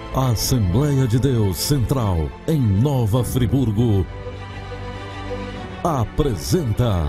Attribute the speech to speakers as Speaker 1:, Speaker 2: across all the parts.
Speaker 1: A Assembleia de Deus Central, em Nova Friburgo, apresenta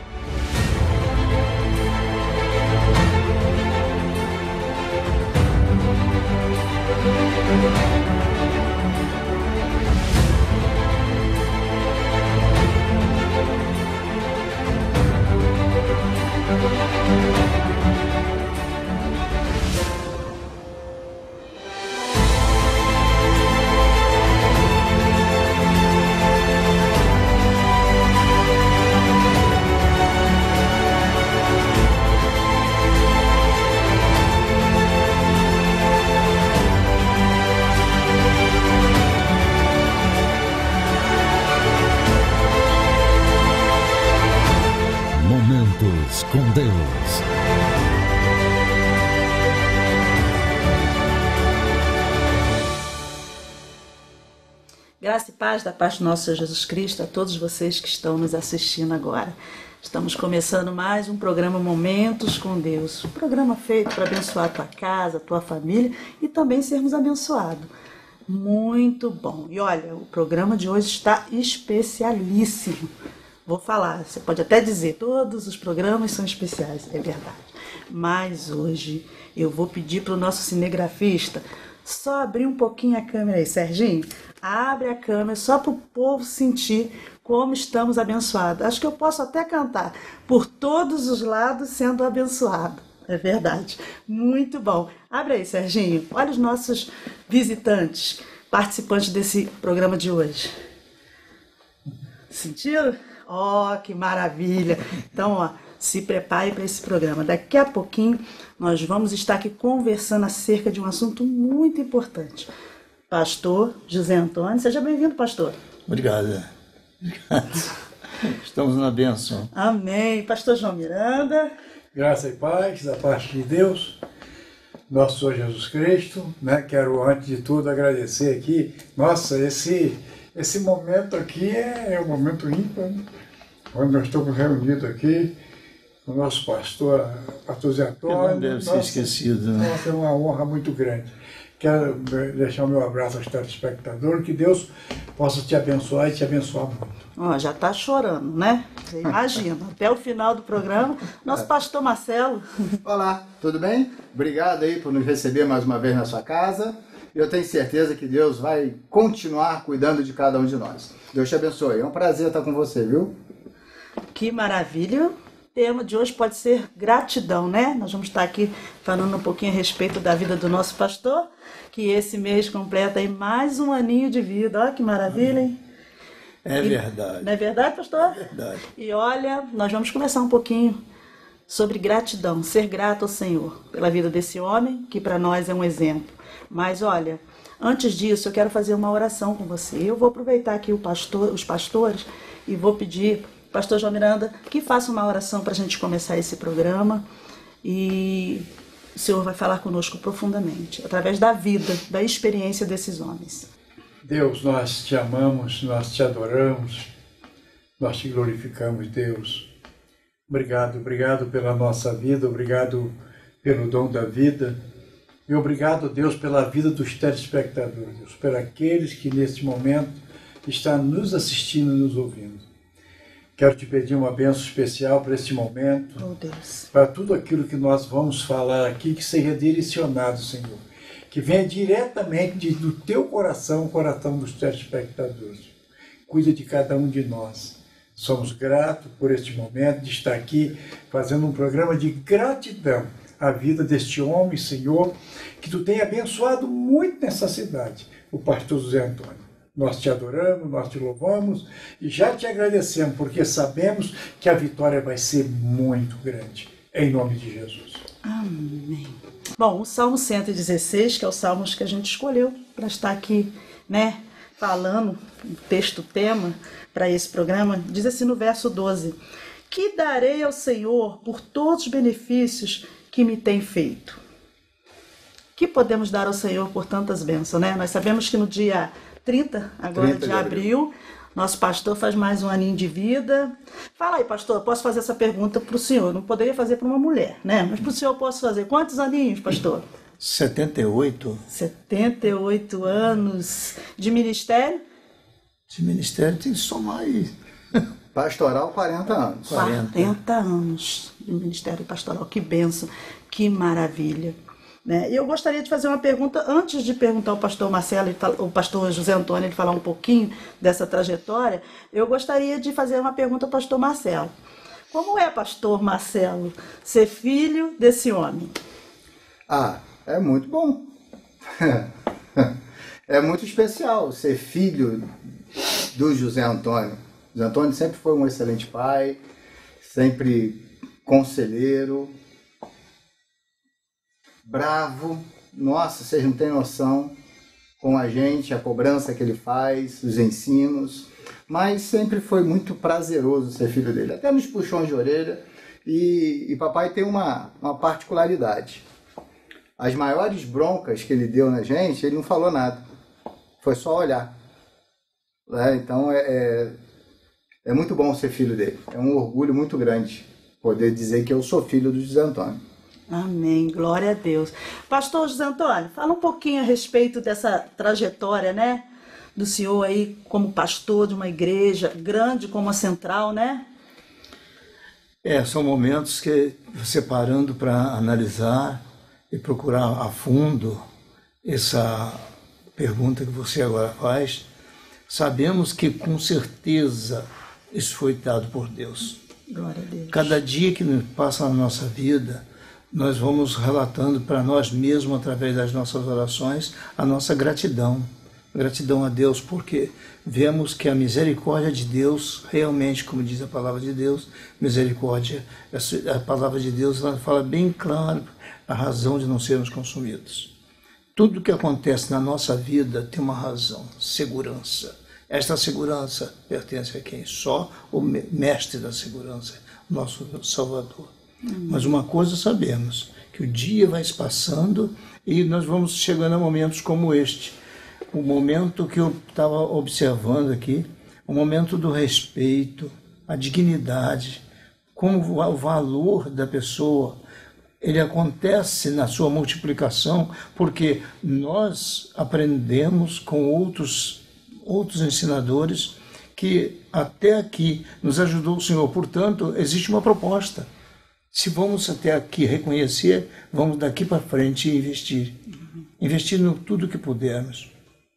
Speaker 1: Momentos com Deus.
Speaker 2: Graça e paz da parte do nosso Senhor Jesus Cristo a todos vocês que estão nos assistindo agora. Estamos começando mais um programa Momentos com Deus. Um programa feito para abençoar a tua casa, a tua família e também sermos abençoados. Muito bom. E olha, o programa de hoje está especialíssimo. Vou falar, você pode até dizer, todos os programas são especiais, é verdade. Mas hoje eu vou pedir para o nosso cinegrafista só abrir um pouquinho a câmera aí, Serginho. Abre a câmera só para o povo sentir como estamos abençoados. Acho que eu posso até cantar, por todos os lados sendo abençoado. É verdade. Muito bom. Abre aí, Serginho. Olha os nossos visitantes, participantes desse programa de hoje. Sentiram? Oh, que maravilha! Então, ó, se prepare para esse programa. Daqui a pouquinho nós vamos estar aqui conversando acerca de um assunto muito importante. Pastor José Antônio, seja bem-vindo, pastor.
Speaker 3: Obrigado. Estamos na bênção.
Speaker 2: Amém. Pastor João Miranda.
Speaker 4: Graça e paz da parte de Deus, nosso Senhor Jesus Cristo, né? Quero, antes de tudo, agradecer aqui. Nossa, esse momento aqui é um momento ímpar, né? Onde nós estamos reunidos aqui com o nosso pastor Zé Antônio.
Speaker 3: Que não deve ser esquecido, né?
Speaker 4: Nossa, é uma honra muito grande. Quero deixar o meu abraço aos telespectadores, que Deus possa te abençoar e te abençoar muito.
Speaker 2: Ó, já está chorando, né? Você imagina, até o final do programa, nosso pastor Marcelo.
Speaker 5: Olá, tudo bem? Obrigado aí por nos receber mais uma vez na sua casa. Eu tenho certeza que Deus vai continuar cuidando de cada um de nós. Deus te abençoe. É um prazer estar com você, viu?
Speaker 2: Que maravilha! O tema de hoje pode ser gratidão, né? Nós vamos estar aqui falando um pouquinho a respeito da vida do nosso pastor, que esse mês completa aí mais um aninho de vida. Olha que maravilha, hein?
Speaker 3: É verdade.
Speaker 2: Não é verdade, pastor?
Speaker 3: É verdade.
Speaker 2: E olha, nós vamos conversar um pouquinho sobre gratidão, ser grato ao Senhor pela vida desse homem, que para nós é um exemplo. Mas olha, antes disso eu quero fazer uma oração com você. Eu vou aproveitar aqui os pastores e vou pedir, pastor João Miranda, que faça uma oração para a gente começar esse programa. E o Senhor vai falar conosco profundamente, através da vida, da experiência desses homens.
Speaker 4: Deus, nós te amamos, nós te adoramos, nós te glorificamos, Deus. Obrigado pela nossa vida, obrigado pelo dom da vida e obrigado, Deus, pela vida dos telespectadores, Deus, por aqueles que neste momento estão nos assistindo e nos ouvindo. Quero te pedir uma bênção especial para este momento,
Speaker 2: Oh, Deus.
Speaker 4: para tudo aquilo que nós vamos falar aqui, que seja direcionado, Senhor, que venha diretamente do teu coração, o coração dos telespectadores. Cuida de cada um de nós. Somos gratos por este momento de estar aqui fazendo um programa de gratidão à vida deste homem, Senhor, que tu tem abençoado muito nessa cidade, o pastor José Antônio. Nós te adoramos, nós te louvamos e já te agradecemos, porque sabemos que a vitória vai ser muito grande. Em nome de Jesus.
Speaker 2: Amém. Bom, o Salmo 116, que é o Salmo que a gente escolheu para estar aqui, né, falando, um texto-tema para esse programa, diz assim no verso 12: que darei ao Senhor por todos os benefícios que me tem feito. Que podemos dar ao Senhor por tantas bênçãos, né? Nós sabemos que no dia 30 agora de abril, nosso pastor faz mais um aninho de vida. Fala aí, pastor, posso fazer essa pergunta para o senhor? Não poderia fazer para uma mulher, né? Mas para o senhor posso fazer. Quantos aninhos, pastor?
Speaker 3: 78
Speaker 2: 78 anos de ministério.
Speaker 3: de ministério, tem que somar aí.
Speaker 5: Pastoral, 40 anos.
Speaker 2: 40 anos de ministério pastoral. Que bênção, que maravilha. Né? E eu gostaria de fazer uma pergunta, antes de perguntar ao pastor Marcelo, o pastor José Antônio, ele falar um pouquinho dessa trajetória, eu gostaria de fazer uma pergunta ao pastor Marcelo. Como é, pastor Marcelo, ser filho desse homem?
Speaker 5: Ah, é muito bom. É muito especial ser filho do José Antônio. José Antônio sempre foi um excelente pai, sempre conselheiro, bravo. Nossa, vocês não têm noção com a gente, a cobrança que ele faz, os ensinos. Mas sempre foi muito prazeroso ser filho dele. Até nos puxões de orelha. E papai tem uma particularidade. As maiores broncas que ele deu na gente, ele não falou nada. Foi só olhar. Então é muito bom ser filho dele. É um orgulho muito grande poder dizer que eu sou filho do José Antônio.
Speaker 2: Amém, glória a Deus. Pastor José Antônio, fala um pouquinho a respeito dessa trajetória, né? Do senhor aí como pastor de uma igreja grande como a Central, né?
Speaker 3: São momentos que você parando para analisar e procurar a fundo essa pergunta que você agora faz, sabemos que com certeza isso foi dado por Deus.
Speaker 2: Glória a Deus.
Speaker 3: Cada dia que passa na nossa vida, nós vamos relatando para nós mesmos, através das nossas orações, a nossa gratidão. Gratidão a Deus, porque vemos que a misericórdia de Deus, realmente, como diz a palavra de Deus, misericórdia, a palavra de Deus ela fala bem claro a razão de não sermos consumidos. Tudo que acontece na nossa vida tem uma razão, segurança. Esta segurança pertence a quem? Só o mestre da segurança, nosso Salvador. Mas uma coisa sabemos, que o dia vai se passando e nós vamos chegando a momentos como este. O momento que eu estava observando aqui, o momento do respeito, a dignidade, como o valor da pessoa, ele acontece na sua multiplicação, porque nós aprendemos com outros ensinadores que até aqui nos ajudou o Senhor. Portanto, existe uma proposta. Se vamos até aqui reconhecer, vamos daqui para frente investir. Investir em tudo que pudermos.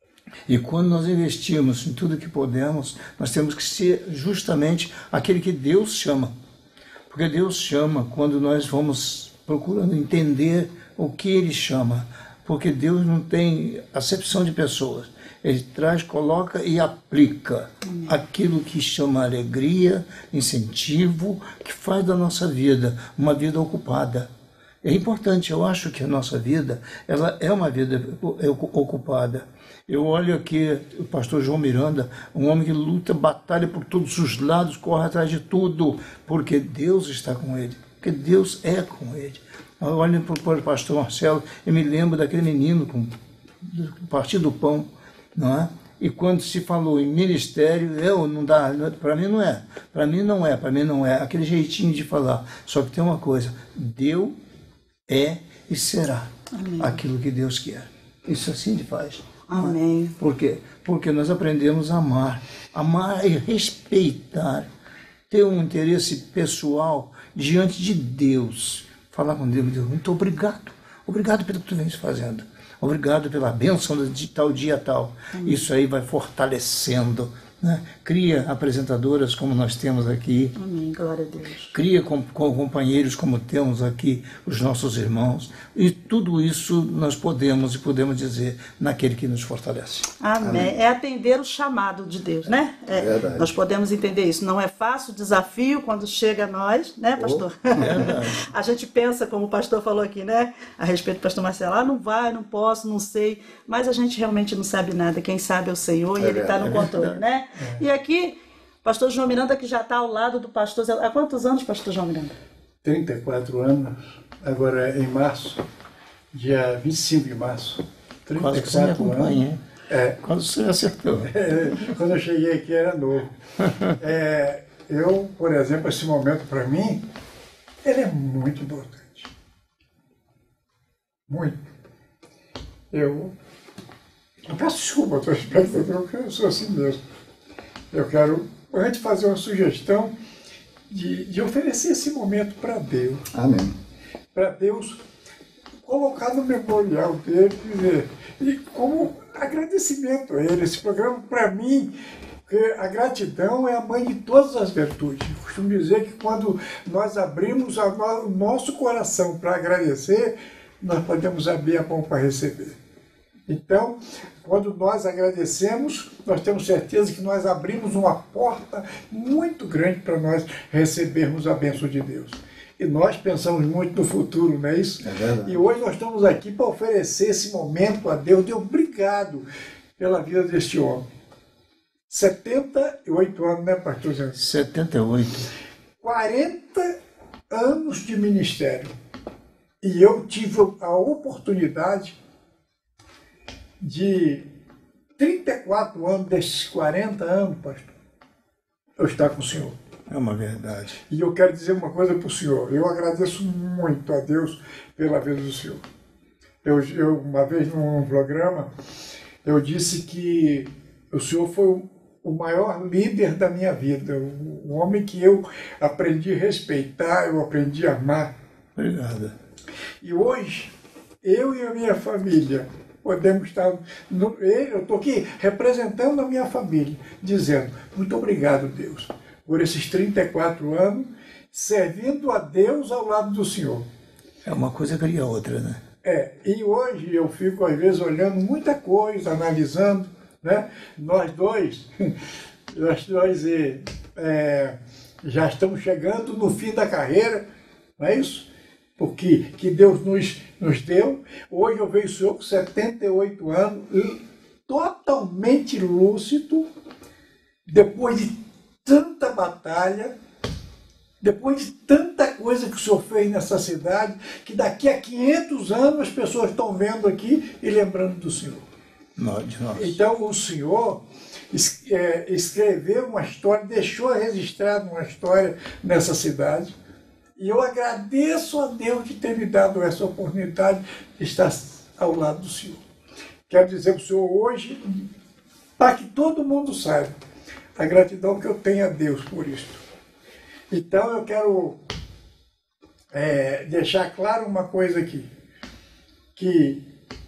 Speaker 3: E quando nós investimos em tudo que podemos, nós temos que ser justamente aquele que Deus chama. Porque Deus chama quando nós vamos procurando entender o que Ele chama. Porque Deus não tem acepção de pessoas. Ele traz, coloca e aplica aquilo que chama alegria, incentivo, que faz da nossa vida uma vida ocupada. É importante, eu acho que a nossa vida, ela é uma vida ocupada. Eu olho aqui o pastor João Miranda, um homem que luta, batalha por todos os lados, corre atrás de tudo, porque Deus está com ele, porque Deus é com ele. Eu olho para o pastor Marcelo e me lembro daquele menino com o Partido do Pão, não é? E quando se falou em ministério, não dá, para mim não é, para mim não é, aquele jeitinho de falar. Só que tem uma coisa, Deus é e será aquilo que Deus quer. Isso assim ele faz.
Speaker 2: Amém.
Speaker 3: Por quê? Porque nós aprendemos a amar e respeitar, ter um interesse pessoal diante de Deus. Falar com Deus, muito obrigado. Obrigado pelo que tu vens fazendo. Obrigado pela bênção de tal dia tal. Isso aí vai fortalecendo, né? Cria apresentadoras como nós temos aqui.
Speaker 2: Amém, glória a Deus.
Speaker 3: Cria com companheiros como temos aqui, os nossos irmãos. E tudo isso nós podemos dizer naquele que nos fortalece.
Speaker 2: Amém. É atender o chamado de Deus, né?
Speaker 5: Verdade.
Speaker 2: Nós podemos entender isso. Não é fácil o desafio quando chega a nós, né, pastor?
Speaker 3: Verdade.
Speaker 2: A gente pensa, como o pastor falou aqui, né? A respeito do pastor Marcelo, não vai, não posso, não sei. Mas a gente realmente não sabe nada. Quem sabe é o Senhor e Ele está no controle, né? E aqui, pastor João Miranda, que já está ao lado do pastor Zé. Há quantos anos, pastor João Miranda?
Speaker 4: 34 anos, agora em março, dia 25 de março.
Speaker 3: Quase que você me acompanha, hein? Quase você acertou.
Speaker 4: Quando eu cheguei aqui era novo. Eu, por exemplo, esse momento para mim, ele é muito importante. Muito. eu peço desculpa ao teu espectador, porque eu sou assim mesmo. Eu quero, antes, fazer uma sugestão de oferecer esse momento para Deus.
Speaker 5: Amém.
Speaker 4: Para Deus colocar no memorial dele e como agradecimento a ele. Esse programa, para mim, a gratidão é a mãe de todas as virtudes. Eu costumo dizer que quando nós abrimos o nosso coração para agradecer, nós podemos abrir a mão para receber. Então, quando nós agradecemos, nós temos certeza que nós abrimos uma porta muito grande para nós recebermos a bênção de Deus. E nós pensamos muito no futuro, não é isso?
Speaker 5: É verdade.
Speaker 4: E hoje nós estamos aqui para oferecer esse momento a Deus. Deus, obrigado pela vida deste homem. 78 anos, né, pastor Zé?
Speaker 3: 78.
Speaker 4: 40 anos de ministério. E eu tive a oportunidade de 34 anos desses 40 anos, pastor, eu estar com o senhor.
Speaker 3: É uma verdade.
Speaker 4: E eu quero dizer uma coisa para o senhor. Eu agradeço muito a Deus pela vida do senhor. Eu uma vez num programa, eu disse que o senhor foi o maior líder da minha vida, o homem que eu aprendi a respeitar, eu aprendi a amar.
Speaker 3: Obrigado.
Speaker 4: E hoje, eu e a minha família podemos estar... eu estou aqui representando a minha família, dizendo muito obrigado, Deus, por esses 34 anos, servindo a Deus ao lado do Senhor.
Speaker 3: É uma coisa cria outra, né?
Speaker 4: E hoje eu fico, às vezes, olhando muita coisa, analisando, né? Nós dois já estamos chegando no fim da carreira, não é isso? Porque que Deus nos deu. Hoje eu vejo o senhor com 78 anos, totalmente lúcido, depois de tanta batalha, depois de tanta coisa que o senhor fez nessa cidade, que daqui a 500 anos as pessoas estão vendo aqui e lembrando do senhor. Então o senhor escreveu uma história, deixou registrado uma história nessa cidade. E eu agradeço a Deus de ter me dado essa oportunidade de estar ao lado do senhor. Quero dizer para o senhor hoje, para que todo mundo saiba, a gratidão que eu tenho a Deus por isso. Então eu quero deixar claro uma coisa aqui, que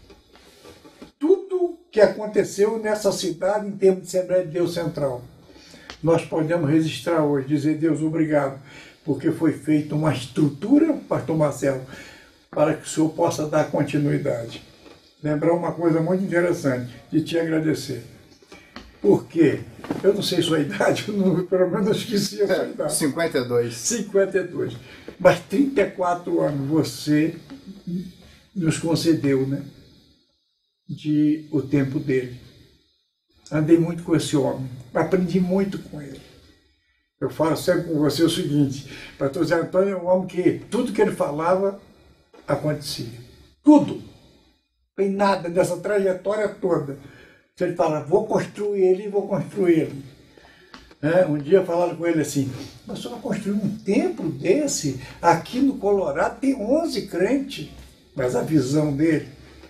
Speaker 4: tudo que aconteceu nessa cidade em termos de Assembleia de Deus Central, nós podemos registrar hoje, dizer Deus obrigado, porque foi feita uma estrutura, pastor Marcelo, para que o senhor possa dar continuidade. Lembrar uma coisa muito interessante, de te agradecer. Porque, eu não sei sua idade, pelo menos eu esqueci a sua idade.
Speaker 5: 52.
Speaker 4: 52. Mas 34 anos você nos concedeu, né? De o tempo dele. Andei muito com esse homem, aprendi muito com ele. Eu falo sempre com você o seguinte, pastor Zé Antônio é um homem que tudo que ele falava acontecia. Tudo. Tem nada dessa trajetória toda. Se ele fala, vou construir ele, vou construir ele. Um dia falaram com ele assim, mas você vai construir um templo desse? Aqui no Colorado tem 11 crentes. Mas a visão dele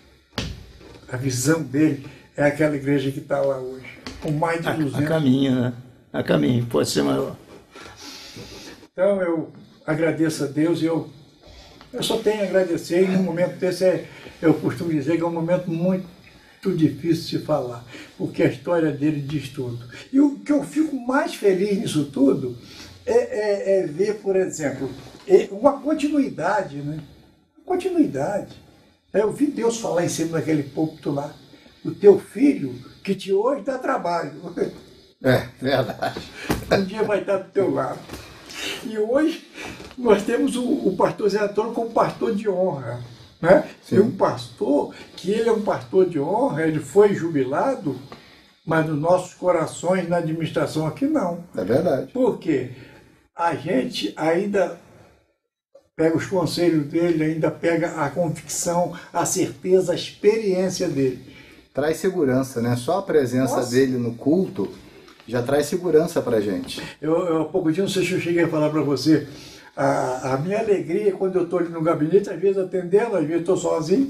Speaker 4: é aquela igreja que está lá hoje, com mais de 200.
Speaker 3: A caminho, né? A caminho, pode ser maior.
Speaker 4: Então eu agradeço a Deus e eu só tenho a agradecer. E num momento desse, eu costumo dizer que é um momento muito difícil de falar, porque a história dele diz tudo. E o que eu fico mais feliz nisso tudo é ver, por exemplo, uma continuidade, né? Continuidade. Eu vi Deus falar em cima daquele púlpito lá, o teu filho que te hoje dá trabalho.
Speaker 5: Verdade.
Speaker 4: Um dia vai estar do teu lado. E hoje nós temos o pastor Zé Antônio como pastor de honra. Né? E um pastor, que ele é um pastor de honra, ele foi jubilado, mas nos nossos corações, na administração aqui, não.
Speaker 5: É verdade.
Speaker 4: Por quê? A gente ainda pega os conselhos dele, ainda pega a convicção, a certeza, a experiência dele.
Speaker 5: Traz segurança, né? Só a presença dele no culto já traz segurança pra gente.
Speaker 4: Há pouco dia, não sei se eu cheguei a falar para você, a minha alegria quando eu estou ali no gabinete, às vezes atendendo, às vezes estou sozinho,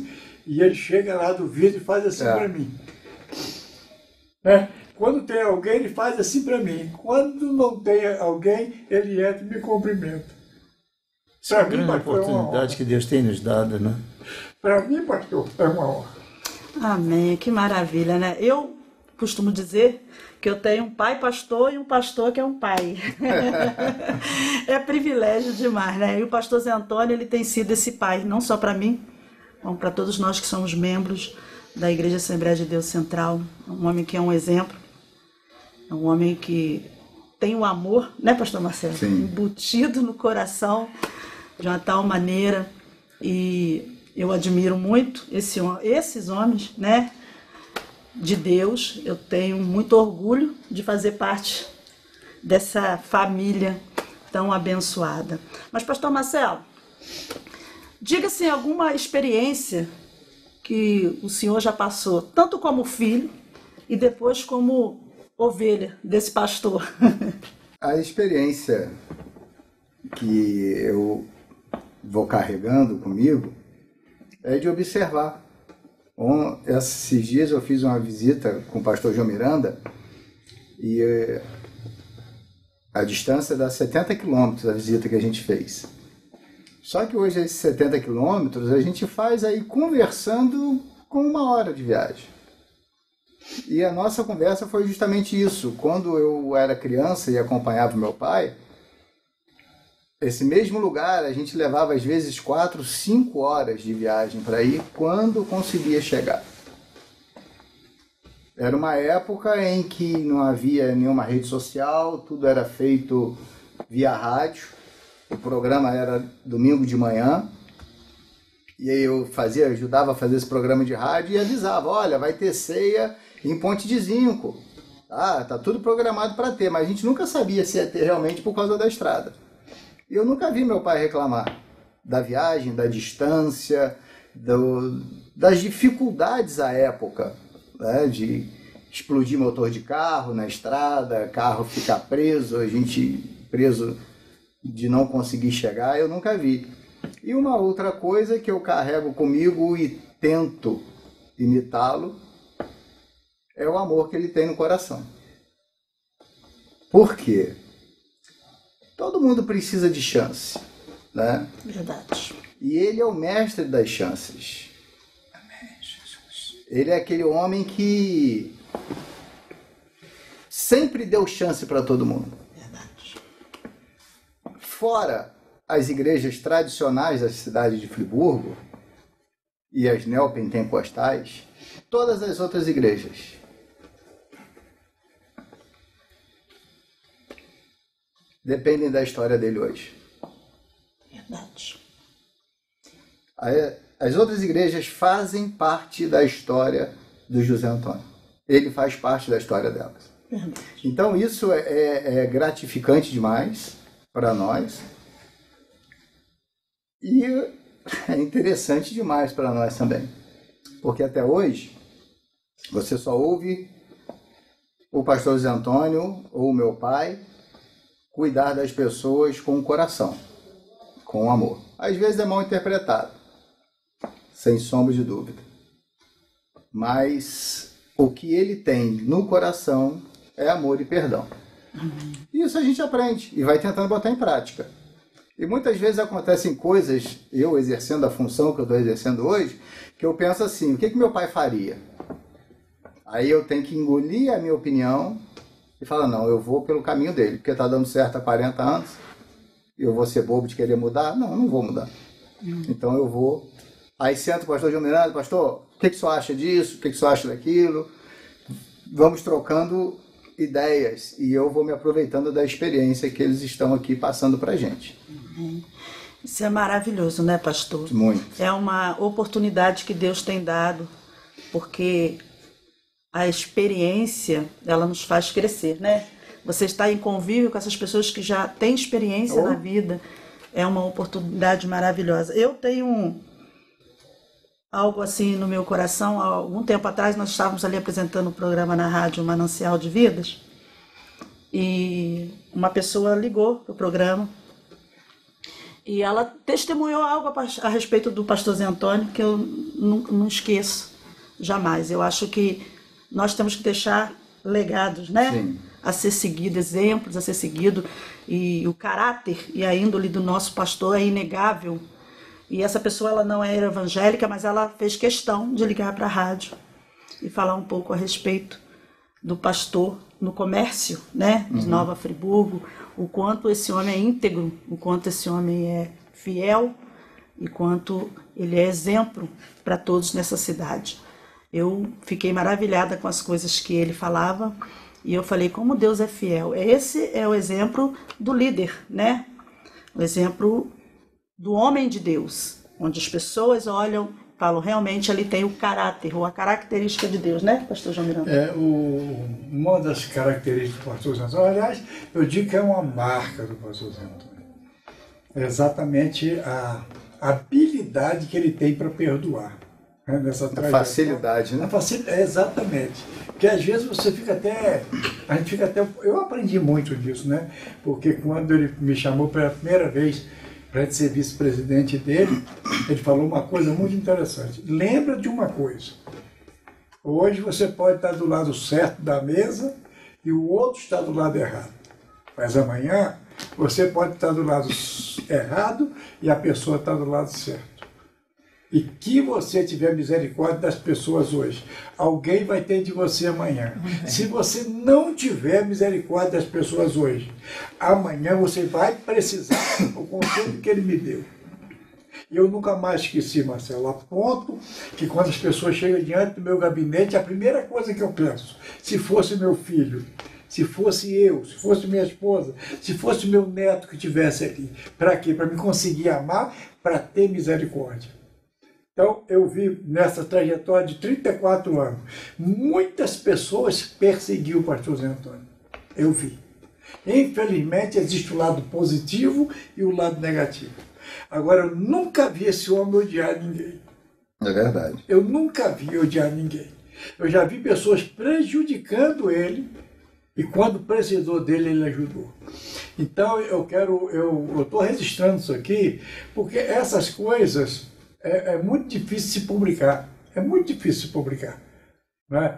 Speaker 4: E ele chega lá do vidro e faz assim para mim. Né? Quando tem alguém, ele faz assim para mim. Quando não tem alguém, ele entra e me cumprimenta. Para mim, pastor, é uma
Speaker 3: oportunidade que Deus tem nos dado, né?
Speaker 4: Para mim, pastor, é uma honra.
Speaker 2: Amém, que maravilha, né? Eu costumo dizer que eu tenho um pai pastor e um pastor que é um pai. É privilégio demais, né? E o pastor Zé Antônio, ele tem sido esse pai, não só para mim, como para todos nós que somos membros da Igreja Assembleia de Deus Central. Um homem que é um exemplo, é um homem que tem o amor, né, pastor Marcelo?
Speaker 5: Sim.
Speaker 2: Embutido no coração de uma tal maneira, e eu admiro muito esses homens, né, de Deus. Eu tenho muito orgulho de fazer parte dessa família tão abençoada. Mas, pastor Marcelo, diga-se alguma experiência que o senhor já passou, tanto como filho e depois como ovelha desse pastor.
Speaker 5: A experiência que eu vou carregando comigo é de observar. Esses dias eu fiz uma visita com o pastor João Miranda e a distância dá 70 quilômetros a visita que a gente fez. Só que hoje esses 70 quilômetros a gente faz aí conversando com 1 hora de viagem. E a nossa conversa foi justamente isso. Quando eu era criança e acompanhava meu pai, esse mesmo lugar a gente levava às vezes 4, 5 horas de viagem para ir quando conseguia chegar. Era uma época em que não havia nenhuma rede social, tudo era feito via rádio. O programa era domingo de manhã. E aí eu ajudava a fazer esse programa de rádio e avisava, olha, vai ter ceia em Ponte de Zinco. Tá tudo programado para ter, mas a gente nunca sabia se ia ter realmente por causa da estrada. E eu nunca vi meu pai reclamar da viagem, da distância, das dificuldades à época, né, de explodir motor de carro na estrada, carro ficar preso, a gente preso de não conseguir chegar, eu nunca vi. E uma outra coisa que eu carrego comigo e tento imitá-lo é o amor que ele tem no coração. Por quê? Todo mundo precisa de chance, né?
Speaker 2: Verdade.
Speaker 5: E ele é o mestre das chances. Amém, Jesus. Ele é aquele homem que sempre deu chance para todo mundo.
Speaker 2: Verdade.
Speaker 5: Fora as igrejas tradicionais da cidade de Friburgo e as neopentecostais, todas as outras igrejas dependem da história dele hoje.
Speaker 2: Verdade.
Speaker 5: As outras igrejas fazem parte da história do José Antônio. Ele faz parte da história delas.
Speaker 2: Verdade.
Speaker 5: Então isso é gratificante demais para nós. E é interessante demais para nós também. Porque até hoje, você só ouve o pastor José Antônio ou o meu pai cuidar das pessoas com o coração, com amor. Às vezes é mal interpretado, sem sombra de dúvida. Mas o que ele tem no coração é amor e perdão. Isso a gente aprende e vai tentando botar em prática. E muitas vezes acontecem coisas, eu exercendo a função que eu estou exercendo hoje, que eu penso assim, o que meu pai faria? Aí eu tenho que engolir a minha opinião e falar, não, eu vou pelo caminho dele, porque está dando certo há 40 anos, eu vou ser bobo de querer mudar? Não vou mudar. Então eu vou. Aí sento o pastor João Miranda, pastor, o que o senhor acha disso? O que o senhor acha daquilo? Vamos trocando ideias e eu vou me aproveitando da experiência que eles estão aqui passando para a gente.
Speaker 2: Isso é maravilhoso, né, pastor?
Speaker 5: Muito.
Speaker 2: É uma oportunidade que Deus tem dado, porque a experiência, ela nos faz crescer, né? Você está em convívio com essas pessoas que já têm experiência na vida, é uma oportunidade maravilhosa. Eu tenho algo assim no meu coração. Há algum tempo atrás nós estávamos ali apresentando um programa na rádio Manancial de Vidas e uma pessoa ligou para o programa E ela testemunhou algo a respeito do pastor Zé Antônio que eu não esqueço jamais. Eu acho que nós temos que deixar legados, né?
Speaker 5: Sim.
Speaker 2: A ser seguido, exemplos a ser seguido. E o caráter e a índole do nosso pastor é inegável. E essa pessoa, ela não era evangélica, mas ela fez questão de ligar para a rádio e falar um pouco a respeito do pastor no comércio, né, de Nova Friburgo, o quanto esse homem é íntegro, o quanto esse homem é fiel e quanto ele é exemplo para todos nessa cidade. Eu fiquei maravilhada com as coisas que ele falava e eu falei, como Deus é fiel. Esse é o exemplo do líder, né? O exemplo do homem de Deus, onde as pessoas olham, falam, realmente ali tem o caráter, ou a característica de Deus, né, pastor João Miranda?
Speaker 4: Uma das características do pastor Zé Antônio, aliás, eu digo que é uma marca do pastor Zé Antônio. É exatamente a habilidade que ele tem para perdoar. Né, nessa
Speaker 5: facilidade, né?
Speaker 4: Exatamente. Porque às vezes você fica até... Eu aprendi muito disso, né? Porque quando ele me chamou pela primeira vez para ser vice-presidente dele, ele falou uma coisa muito interessante. Lembra de uma coisa. Hoje você pode estar do lado certo da mesa e o outro está do lado errado. Mas amanhã você pode estar do lado errado e a pessoa está do lado certo. E que você tiver misericórdia das pessoas hoje, alguém vai ter de você amanhã. Se você não tiver misericórdia das pessoas hoje, amanhã você vai precisar do conselho que ele me deu. E eu nunca mais esqueci, Marcelo, a ponto que quando as pessoas chegam diante do meu gabinete, a primeira coisa que eu penso, se fosse meu filho, se fosse eu, se fosse minha esposa, se fosse meu neto que estivesse aqui, para quê? Para me conseguir amar, para ter misericórdia. Então, eu vi nessa trajetória de 34 anos, muitas pessoas perseguiam o pastor Zé Antônio. Eu vi. Infelizmente, existe o lado positivo e o lado negativo. Agora, eu nunca vi esse homem odiar ninguém.
Speaker 5: É verdade.
Speaker 4: Eu nunca vi odiar ninguém. Eu já vi pessoas prejudicando ele e quando precisou dele, ele ajudou. Então, eu estou registrando isso aqui porque essas coisas... É muito difícil se publicar. É muito difícil se publicar. Né?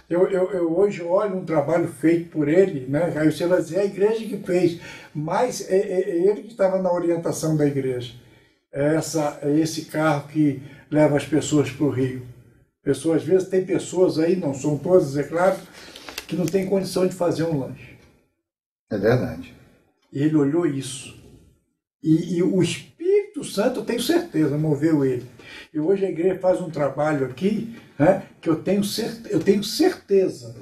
Speaker 4: Eu hoje olho um trabalho feito por ele, né? Aí você vai dizer, é a igreja que fez, mas é ele que estava na orientação da igreja. É esse carro que leva as pessoas para o Rio. Às vezes tem pessoas aí, não são todas, é claro, que não tem condição de fazer um lanche.
Speaker 5: É verdade.
Speaker 4: E ele olhou isso. E o Espírito Santo, eu tenho certeza, moveu ele. E hoje a igreja faz um trabalho aqui, né, que eu tenho certeza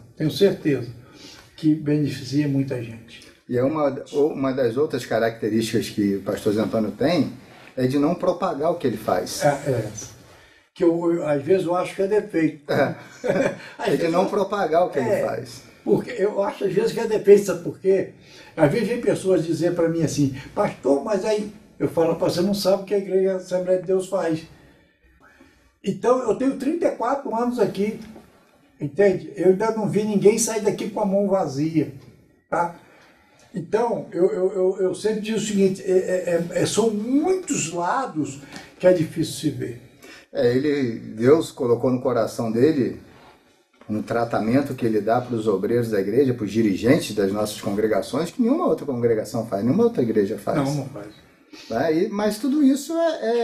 Speaker 4: que beneficia muita gente.
Speaker 5: E é uma das outras características que o pastor Zé Antônio tem, é de não propagar o que ele faz.
Speaker 4: Que às vezes eu acho que é defeito.
Speaker 5: É de não propagar o que ele faz.
Speaker 4: Porque eu acho às vezes que é defeito, sabe por quê? Às vezes vem pessoas dizer para mim assim, pastor, mas aí eu falo, você não sabe o que a Igreja Assembleia de Deus faz. Então eu tenho 34 anos aqui, entende? Eu ainda não vi ninguém sair daqui com a mão vazia, tá? Então eu sempre digo o seguinte, são muitos lados que é difícil se ver.
Speaker 5: Deus colocou no coração dele um tratamento que ele dá para os obreiros da igreja, para os dirigentes das nossas congregações, que nenhuma outra congregação faz, nenhuma outra igreja faz.
Speaker 4: Não faz.
Speaker 5: Mas tudo isso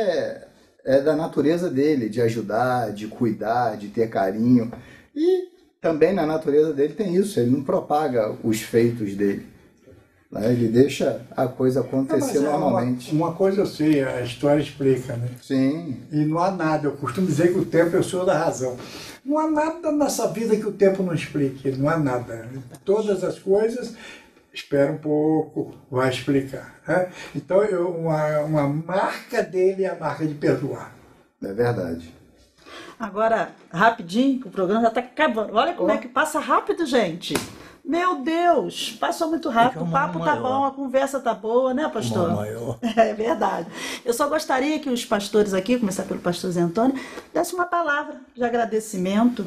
Speaker 5: é da natureza dele, de ajudar, de cuidar, de ter carinho. E também na natureza dele tem isso, ele não propaga os feitos dele. Ele deixa a coisa acontecer normalmente.
Speaker 4: Uma coisa eu sei, a história explica, né?
Speaker 5: Sim.
Speaker 4: E não há nada, eu costumo dizer que o tempo é o senhor da razão. Não há nada nessa vida que o tempo não explique, não há nada. Todas as coisas, espera um pouco, vai explicar. Né? Então, uma marca dele é a marca de perdoar.
Speaker 5: É verdade.
Speaker 2: Agora, rapidinho, que o programa já está acabando. Olha como é que passa rápido, gente. Meu Deus, passou muito rápido, o papo tá bom, a conversa tá boa, né, pastor? É verdade. Eu só gostaria que os pastores aqui, começar pelo pastor Zé Antônio, dessem uma palavra de agradecimento.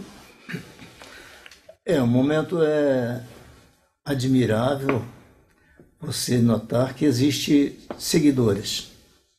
Speaker 3: O momento é admirável você notar que existe seguidores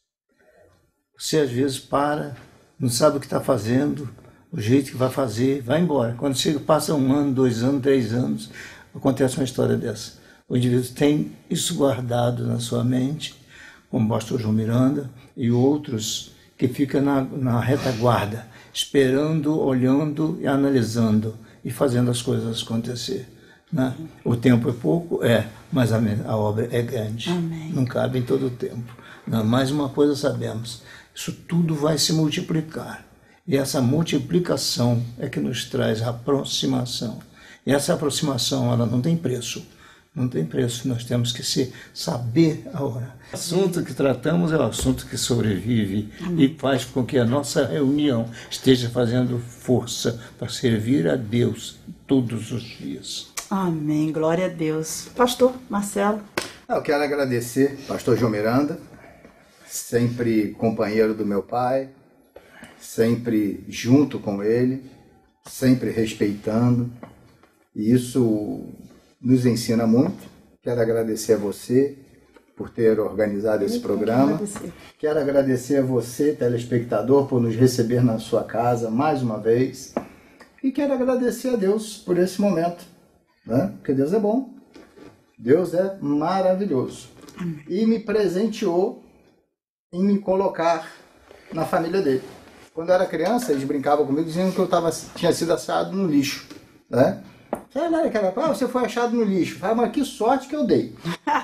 Speaker 3: Você às vezes para, não sabe o que está fazendo, o jeito que vai fazer, vai embora. Quando chega, passa 1 ano, 2 anos, 3 anos, acontece uma história dessa. O indivíduo tem isso guardado na sua mente, como o pastor João Miranda e outros que ficam na retaguarda, esperando, olhando e analisando e fazendo as coisas acontecer. Né? O tempo é pouco, mas a obra é grande.
Speaker 2: Amém.
Speaker 3: Não cabe em todo o tempo. Não, mais uma coisa sabemos, isso tudo vai se multiplicar. E essa multiplicação é que nos traz a aproximação. E essa aproximação, ela não tem preço. Não tem preço, nós temos que saber a hora. O assunto que tratamos é o assunto que sobrevive e faz com que a nossa reunião esteja fazendo força para servir a Deus todos os dias.
Speaker 2: Amém, glória a Deus. Pastor Marcelo.
Speaker 5: Eu quero agradecer pastor João Miranda, sempre companheiro do meu pai, sempre junto com ele, sempre respeitando, e isso nos ensina muito. Quero agradecer a você por ter organizado esse programa. Quero agradecer a você, telespectador, por nos receber na sua casa mais uma vez. E quero agradecer a Deus por esse momento, né? Porque Deus é bom, Deus é maravilhoso. E me presenteou em me colocar na família dele. Quando eu era criança, eles brincavam comigo dizendo que eu tinha sido achado no lixo, né? Você foi achado no lixo. Mas que sorte que eu dei.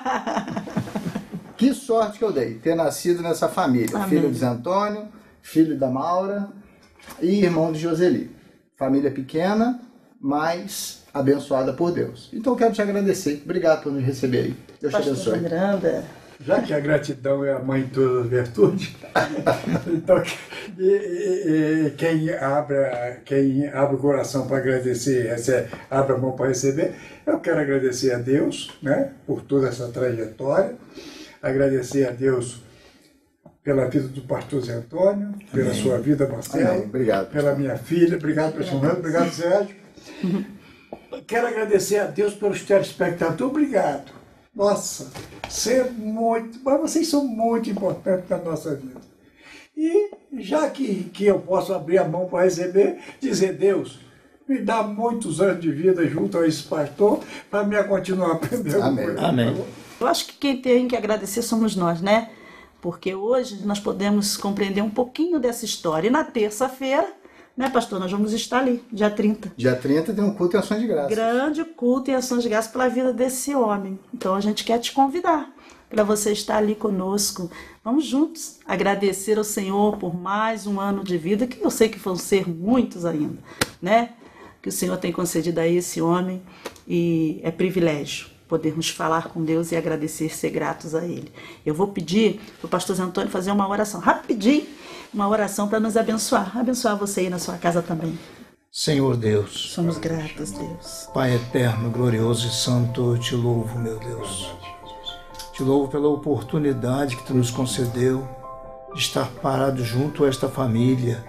Speaker 5: Que sorte que eu dei, ter nascido nessa família. Amém. Filho de Zé Antônio, filho da Maura e irmão de Joseli. Família pequena, mas abençoada por Deus. Então eu quero te agradecer. Obrigado por nos receber aí. Deus te abençoe.
Speaker 2: Miranda.
Speaker 4: Já que a gratidão é a mãe de todas as virtudes, então quem abre o coração para agradecer, abre a mão para receber, eu quero agradecer a Deus, né, por toda essa trajetória, agradecer a Deus pela vida do pastor Zé Antônio, pela sua vida, Marcelo,
Speaker 5: obrigado,
Speaker 4: pela minha filha, obrado, pessoalmente, obrigado, Sérgio. Quero agradecer a Deus pelos telespectadores, obrigado. Nossa, mas vocês são muito importantes na nossa vida. E já que eu posso abrir a mão para receber, dizer, Deus, me dá muitos anos de vida junto a esse pastor para me continuar aprendendo.
Speaker 5: Amém.
Speaker 3: Amém.
Speaker 2: Eu acho que quem tem que agradecer somos nós, né? Porque hoje nós podemos compreender um pouquinho dessa história. E na terça-feira, né, pastor, nós vamos estar ali, dia 30.
Speaker 5: Dia 30 tem um culto em ações de graça.
Speaker 2: Grande culto em ações de graça pela vida desse homem. Então a gente quer te convidar para você estar ali conosco. Vamos juntos agradecer ao Senhor por mais um ano de vida, que eu sei que vão ser muitos ainda, né? Que o Senhor tem concedido a esse homem, e é privilégio podermos falar com Deus e agradecer, ser gratos a Ele. Eu vou pedir para o pastor Zé Antônio fazer uma oração rapidinho, uma oração para nos abençoar você aí na sua casa também.
Speaker 3: Senhor Deus,
Speaker 2: somos gratos, Deus.
Speaker 3: Pai eterno, glorioso e santo, eu te louvo, meu Deus. Te louvo pela oportunidade que Tu nos concedeu de estar parado junto a esta família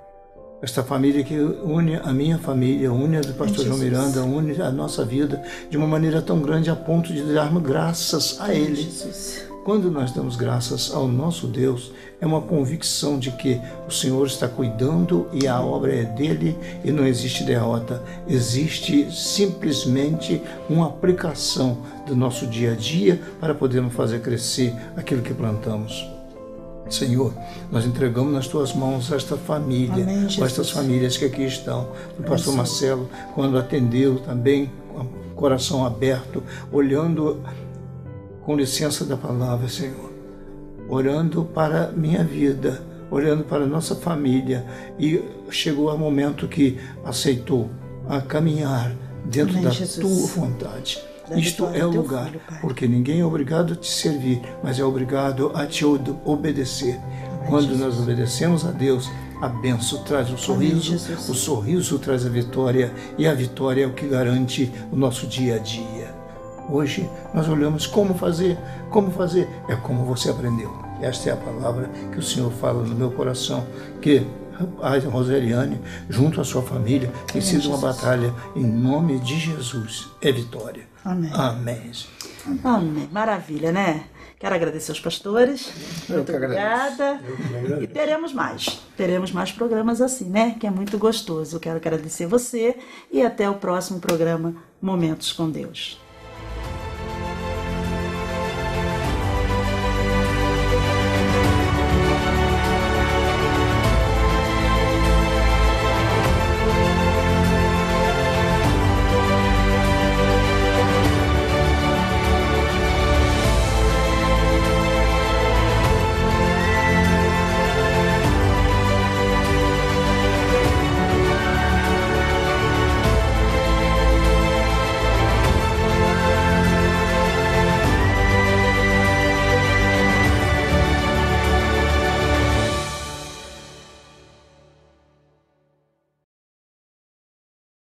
Speaker 3: que une a minha família, une a do pastor João Miranda, une a nossa vida de uma maneira tão grande a ponto de darmos graças a Ele.
Speaker 2: Jesus.
Speaker 3: Quando nós damos graças ao nosso Deus, é uma convicção de que o Senhor está cuidando e a obra é dele e não existe derrota. Existe simplesmente uma aplicação do nosso dia a dia para podermos fazer crescer aquilo que plantamos. Senhor, nós entregamos nas Tuas mãos esta família,
Speaker 2: Amém,
Speaker 3: ou estas famílias que aqui estão. O pastor Marcelo, quando atendeu também, com o coração aberto, olhando com licença da palavra, Senhor, orando para minha vida, olhando para nossa família, e chegou o momento que aceitou a caminhar dentro da Tua vontade. Isto é o lugar, porque ninguém é obrigado a te servir, mas é obrigado a te obedecer. Quando nós obedecemos a Deus, a bênção traz o sorriso traz a vitória, e a vitória é o que garante o nosso dia a dia. Hoje nós olhamos como fazer, é como você aprendeu. Esta é a palavra que o Senhor fala no meu coração, que a Roseliane, junto à sua família, tem sido uma batalha. Em nome de Jesus, é vitória.
Speaker 2: Amém.
Speaker 3: Amém.
Speaker 2: Amém. Maravilha, né? Quero agradecer aos pastores. Muito
Speaker 5: que agradeço.
Speaker 2: obrigada. E teremos mais programas assim, né? Que é muito gostoso. Eu quero agradecer você e até o próximo programa Momentos com Deus.